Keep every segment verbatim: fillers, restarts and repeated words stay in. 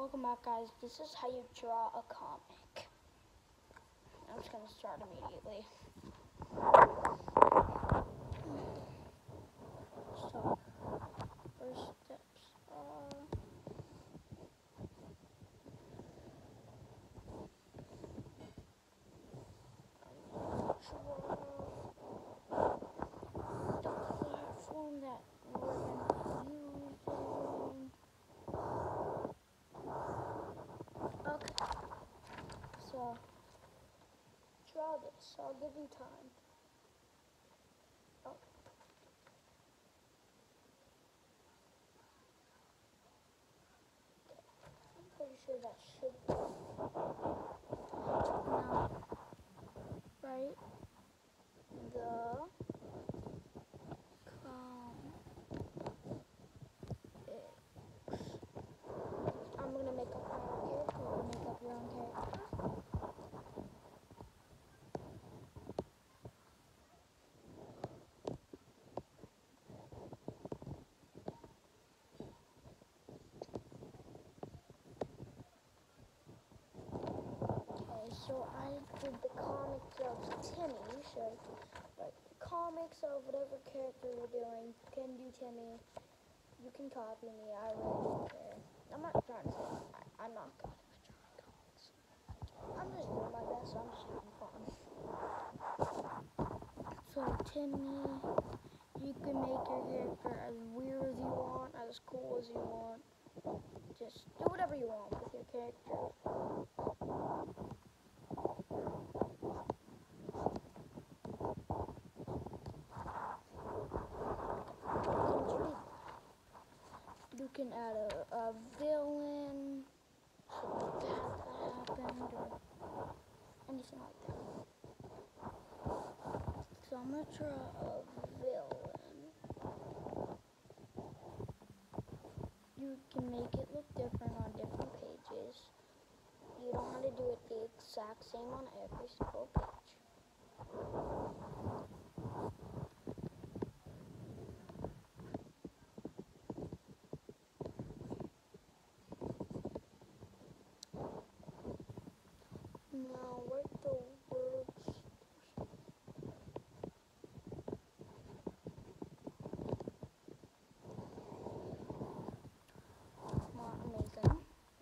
Welcome back, guys. This is how you draw a comic. I'm just gonna start immediately. So, first steps are draw the platform that we're gonna be using. Okay. So, draw this. I'll give you time. Oh. Okay. I'm pretty sure that should be. Now, right, the I'm gonna make up my own character. You're gonna make up your own character. Okay, so I did the comics of Timmy. So, like, the comics of whatever character you're doing, you can do Timmy. You can copy me. I really don't care. I'm not trying to say I, I'm not good at drawing comics. I'm just doing my best. I'm just having fun. So Timmy, you can make your character as weird as you want, as cool as you want. Just do whatever you want with your character. You can add a, a villain, something bad that happened, or anything like that. So I'm gonna draw a villain. You can make it look different on different pages. You don't have to do it the exact same on every single page. Now, write the words. Wow, amazing.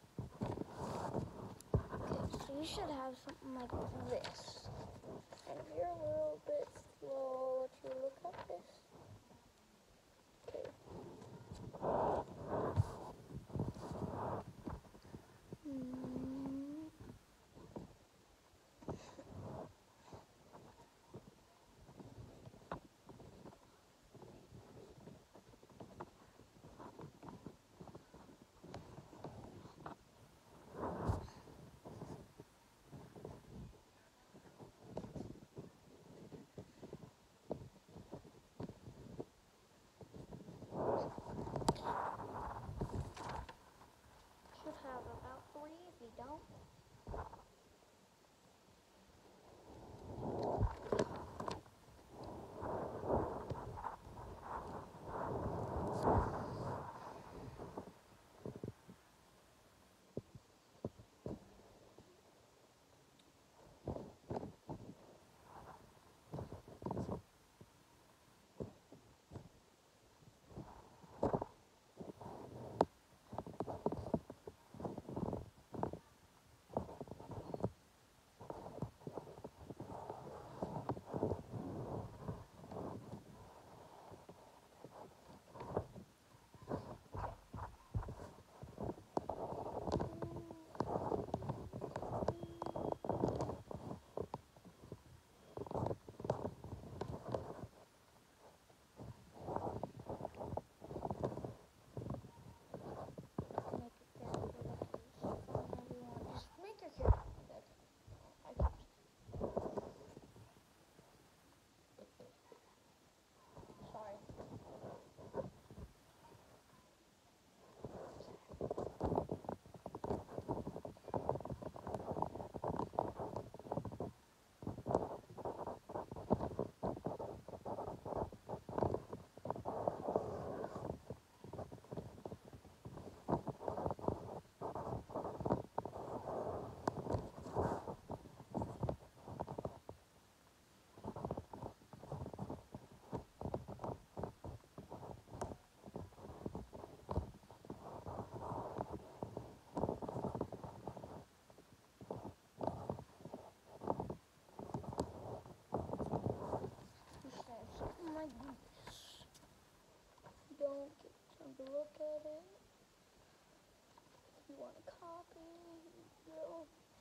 Okay, so you should have something like this. And if you're a little bit slow, let you look at this. Okay. Mm. Should have about three if you don't. want to copy, you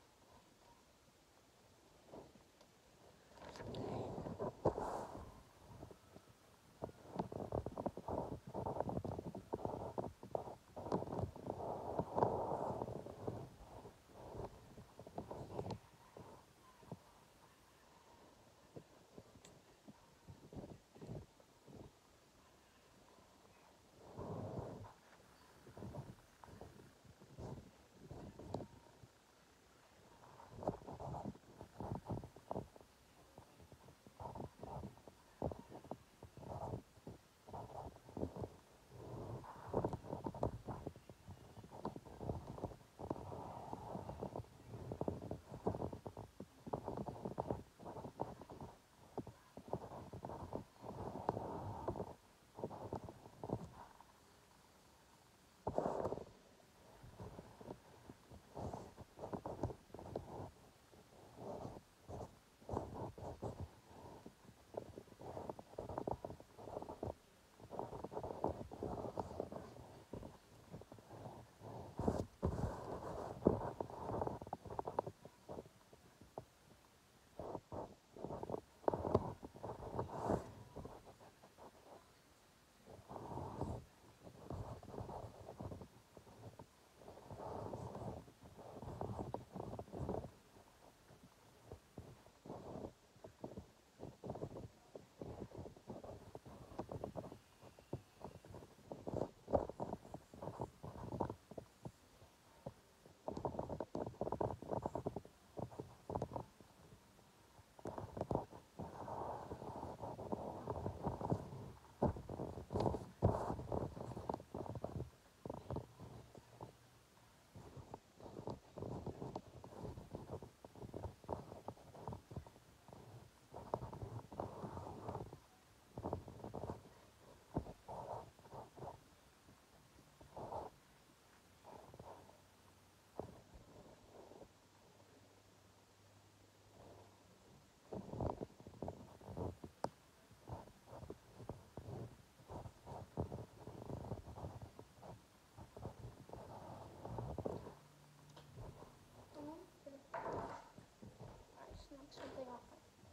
something off.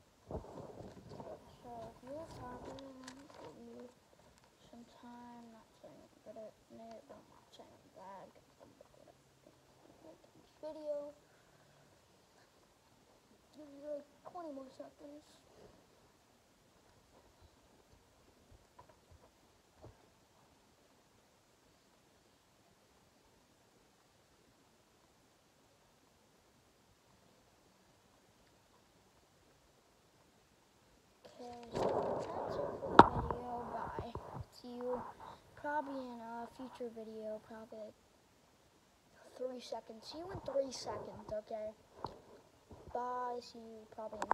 So if you're copying, give you some time, not saying I'm good at it, but I'm not saying I'm bad, because I'm good at making this video. Give you like twenty more seconds. Okay, so that's it for the video. Bye. See you probably in a future video, probably like three seconds. See you in three seconds, okay? Bye. See you probably in